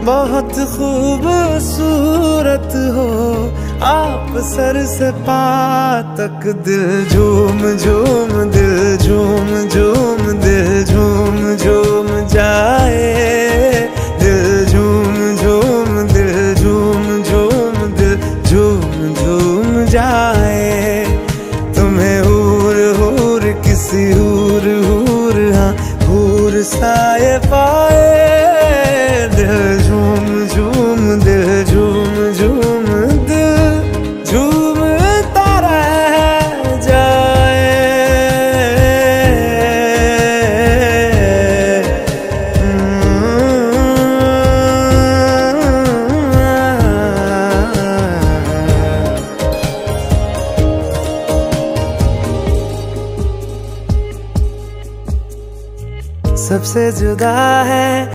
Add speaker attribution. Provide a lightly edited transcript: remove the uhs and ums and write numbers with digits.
Speaker 1: बहुत खूबसूरत हो आप सर से पाँव तक। दिल झूम झूम दिल झूम झूम दिल झूम झूम जाए। दिल झूम झूम दिल झूम झूम दिल झूम झूम जाए। तुम्हें हूर हूर किसी हूर हूर हाँ हूर साए पाए। दिल झूम झूम दिल झूम झूम दिल झूमता रह जाए। सबसे जुदा है